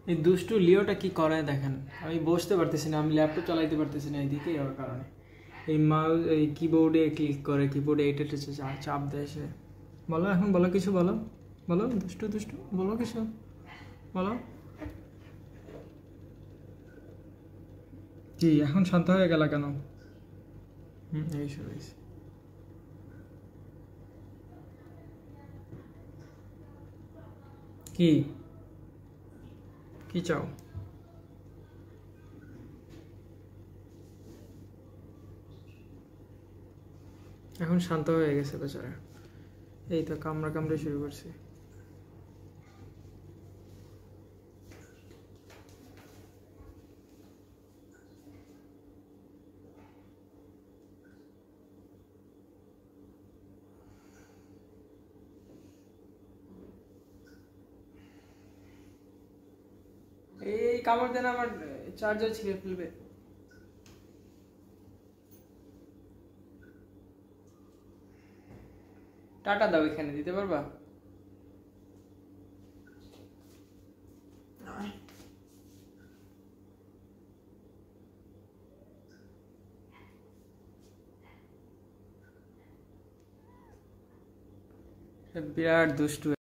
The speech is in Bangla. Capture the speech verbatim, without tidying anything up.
এই দুষ্টু লিওটা কি করে দেখেন, আমি বসতে পারতেছি না, আমি ল্যাপটপ চালাইতে পারতেছি না এইদিকে, ওর কারণে এই মাউস এই কিবোর্ডে ক্লিক করে, কিবোর্ডে এটা টেছে চাপ দেয় সে। বলো এখন, বলো কিছু, বলো বলো দুষ্টু দুষ্টু, বলো কিছু, বলো। কি এখন শান্ত হয়ে গেল কেন? হুম, এই সব কি কি চাও? এখন শান্ত হয়ে গেছে বেচারা, এই তো কামড়া কামড়ে শুরু করছে। এই কামড় দেন, আমার চার্জার ছিঁড়ে ফেলবে। টাটা দাও, এখানে দিতে পারবা? বিরাট দুষ্টু।